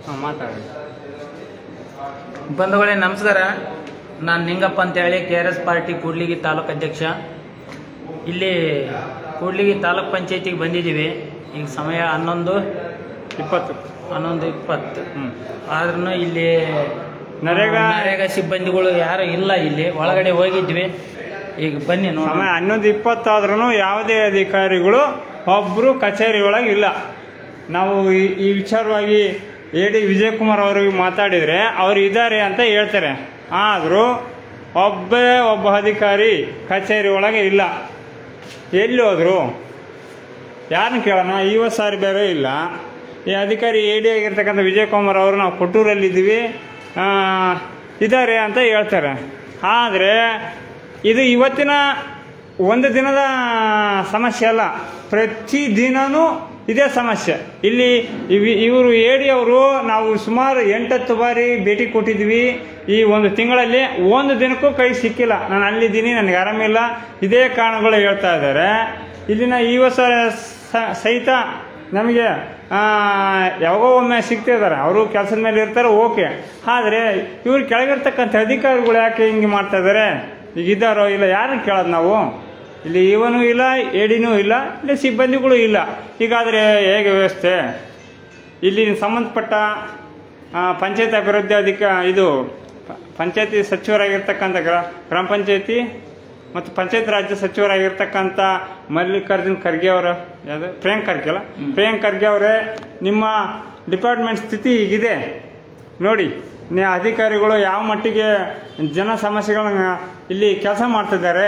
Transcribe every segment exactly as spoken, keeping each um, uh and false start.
ಮಾತಾಡಿ. ಬಂಧುಗಳೇ ನಮಸ್ಕಾರ. ನಾನು ನಿಂಗಪ್ಪ ಅಂತೇಳಿ K R S party Kudligi taluk ಅಧ್ಯಕ್ಷ. ಇಲ್ಲಿ ಕೂಡ್ಲಿಗಿ ತಾಲೂಕ್ ಪಂಚಾಯತಿಗೆ ಬಂದಿದ್ದೀವಿ. ಈಗ ಸಮಯ ಹನ್ನೊಂದು ಇಪ್ಪತ್ತು ಹನ್ನೊಂದು ಇಪ್ಪತ್ತು ಹ್ಞೂ ಆದ್ರೂ ಇಲ್ಲಿ ನರೇಗಾ ನರೇಗಾ ಸಿಬ್ಬಂದಿಗಳು ಯಾರು ಇಲ್ಲ. ಇಲ್ಲಿ ಒಳಗಡೆ ಹೋಗಿದ್ವಿ. ಈಗ ಬನ್ನಿ ನೋಡಿ. ಸಮಯ ಹನ್ನೊಂದು ಇಪ್ಪತ್ತಾದ್ರೂ ಯಾವುದೇ ಅಧಿಕಾರಿಗಳು ಒಬ್ಬರು ಕಚೇರಿ ಒಳಗೆ ಇಲ್ಲ. ನಾವು ಈ ವಿಚಾರವಾಗಿ ಎ ಡಿ ವಿಜಯಕುಮಾರ್ ಅವರಿಗೆ ಮಾತಾಡಿದರೆ ಅವರು ಇದ್ದಾರೆ ಅಂತ ಹೇಳ್ತಾರೆ. ಆದರೂ ಒಬ್ಬೇ ಒಬ್ಬ ಅಧಿಕಾರಿ ಕಚೇರಿ ಒಳಗೆ ಇಲ್ಲ. ಎಲ್ಲಿ ಹೋದ್ರು ಯಾರನ್ನ ಕೇಳೋಣ? ಐವತ್ತು ಸಾರಿ ಬೇರೆ ಇಲ್ಲ. ಈ ಅಧಿಕಾರಿ ಎ ಡಿ ಆಗಿರ್ತಕ್ಕಂಥ ವಿಜಯಕುಮಾರ್ ಅವರು ನಾವು ಕೊಟ್ಟೂರಲ್ಲಿದ್ದೀವಿ ಇದ್ದಾರೆ ಅಂತ ಹೇಳ್ತಾರೆ. ಆದರೆ ಇದು ಇವತ್ತಿನ ಒಂದು ದಿನದ ಸಮಸ್ಯೆ ಅಲ್ಲ, ಪ್ರತಿ ದಿನವೂ ಇದೇ ಸಮಸ್ಯೆ. ಇಲ್ಲಿ ಇವರು ಎ ಡಿ ಅವರು ನಾವು ಸುಮಾರು ಎಂಟತ್ತು ಬಾರಿ ಭೇಟಿ ಕೊಟ್ಟಿದ್ವಿ. ಈ ಒಂದು ತಿಂಗಳಲ್ಲಿ ಒಂದು ದಿನಕ್ಕೂ ಕೈ ಸಿಕ್ಕಿಲ್ಲ. ನಾನು ಅಲ್ಲಿದ್ದೀನಿ, ನನಗೆ ಆರಾಮಿಲ್ಲ, ಇದೇ ಕಾರಣಗಳು ಹೇಳ್ತಾ ಇದ್ದಾರೆ. ಇಲ್ಲಿನ ಇವ ಸಹಿತ ನಮಗೆ ಯಾವಾಗೋ ಒಮ್ಮೆ ಸಿಗ್ತಾ ಇದ್ದಾರೆ. ಅವರು ಕೆಲಸದ ಮೇಲೆ ಇರ್ತಾರೆ, ಓಕೆ. ಆದರೆ ಇವ್ರು ಕೆಳಗಿರ್ತಕ್ಕಂಥ ಅಧಿಕಾರಿಗಳು ಯಾಕೆ ಹಿಂಗೆ ಮಾಡ್ತಾ ಇದ್ದಾರೆ? ಈಗ ಇದ್ದಾರೋ ಇಲ್ಲ ಯಾರನ್ನು ಕೇಳೋದು ನಾವು? ಇಲ್ಲಿ ಇವನೂ ಇಲ್ಲ, ಎಡಿನೂ ಇಲ್ಲ, ಇಲ್ಲಿ ಸಿಬ್ಬಂದಿಗಳು ಇಲ್ಲ. ಹೀಗಾದರೆ ಹೇಗೆ ವ್ಯವಸ್ಥೆ? ಇಲ್ಲಿ ಸಂಬಂಧಪಟ್ಟ ಪಂಚಾಯತ್ ಅಭಿವೃದ್ಧಿ ಅಧಿಕ ಇದು ಪಂಚಾಯತಿ ಸಚಿವರಾಗಿರ್ತಕ್ಕಂಥ ಗ್ರಾ ಗ್ರಾಮ ಪಂಚಾಯತಿ ಮತ್ತು ಪಂಚಾಯತ್ ರಾಜ್ಯ ಸಚಿವರಾಗಿರ್ತಕ್ಕಂಥ ಮಲ್ಲಿಕಾರ್ಜುನ್ ಖರ್ಗೆ ಅವರ ಯಾವುದು ಪ್ರಿಯಾಂಕ್ ಖರ್ಗೆ ಅಲ್ಲ ಪ್ರಿಯಾಂಕ್ ಖರ್ಗೆ ಅವರೇ, ನಿಮ್ಮ ಡಿಪಾರ್ಟ್ಮೆಂಟ್ ಸ್ಥಿತಿ ಹೀಗಿದೆ ನೋಡಿ. ನೀವು ಅಧಿಕಾರಿಗಳು ಯಾವ ಮಟ್ಟಿಗೆ ಜನ ಸಮಸ್ಯೆಗಳನ್ನ ಇಲ್ಲಿ ಕೆಲಸ ಮಾಡ್ತಿದ್ದಾರೆ,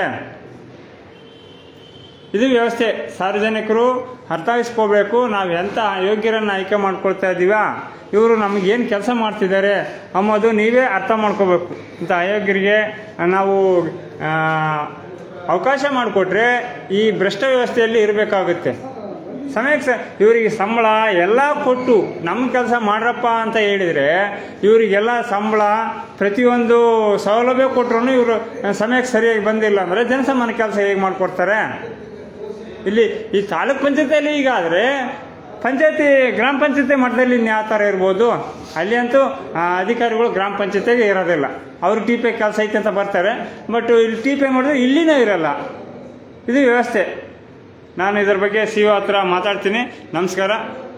ಇದು ವ್ಯವಸ್ಥೆ. ಸಾರ್ವಜನಿಕರು ಅರ್ಥೈಸ್ಕೋಬೇಕು. ನಾವು ಎಂಥ ಯೋಗ್ಯರನ್ನು ಆಯ್ಕೆ ಮಾಡ್ಕೊಳ್ತಾ ಇದ್ದೀವ, ಇವರು ನಮಗೇನು ಕೆಲಸ ಮಾಡ್ತಿದ್ದಾರೆ ಅನ್ನೋದು ನೀವೇ ಅರ್ಥ ಮಾಡ್ಕೋಬೇಕು. ಇಂಥ ಅಯೋಗ್ಯರಿಗೆ ನಾವು ಅವಕಾಶ ಮಾಡಿಕೊಟ್ರೆ ಈ ಭ್ರಷ್ಟ ವ್ಯವಸ್ಥೆಯಲ್ಲಿ ಇರಬೇಕಾಗುತ್ತೆ. ಸಮಯಕ್ಕೆ ಸ ಇವರಿಗೆ ಸಂಬಳ ಎಲ್ಲ ಕೊಟ್ಟು ನಮ್ಮ ಕೆಲಸ ಮಾಡ್ರಪ್ಪ ಅಂತ ಹೇಳಿದರೆ, ಇವರಿಗೆಲ್ಲ ಸಂಬಳ ಪ್ರತಿಯೊಂದು ಸೌಲಭ್ಯ ಕೊಟ್ಟರು ಇವರು ಸಮಯಕ್ಕೆ ಸರಿಯಾಗಿ ಬಂದಿಲ್ಲ ಅಂದರೆ ಜನಸಾಮಾನ್ಯ ಕೆಲಸ ಹೇಗೆ ಮಾಡಿಕೊಡ್ತಾರೆ? ಇಲ್ಲಿ ಈ ತಾಲೂಕ್ ಪಂಚಾಯತಿಯಲ್ಲಿ ಈಗ ಆದರೆ ಪಂಚಾಯತಿ ಗ್ರಾಮ ಪಂಚಾಯತಿ ಮಟ್ಟದಲ್ಲಿ ಯಾವ ಥರ ಇರ್ಬೋದು? ಅಲ್ಲಿ ಅಂತೂ ಅಧಿಕಾರಿಗಳು ಗ್ರಾಮ ಪಂಚಾಯತಿಗೆ ಇರೋದಿಲ್ಲ. ಅವರು ಟಿ ಪಿ ಕೆಲಸ ಐತೆ ಅಂತ ಬರ್ತಾರೆ, ಬಟ್ ಇಲ್ಲಿ ಟಿ ಪಿ ಮಾಡಿದ್ರೆ ಇಲ್ಲಿನೂ ಇರಲ್ಲ. ಇದು ವ್ಯವಸ್ಥೆ. ನಾನು ಇದ್ರ ಬಗ್ಗೆ ಸಿ ಒ ಹತ್ರ ಮಾತಾಡ್ತೀನಿ. ನಮಸ್ಕಾರ.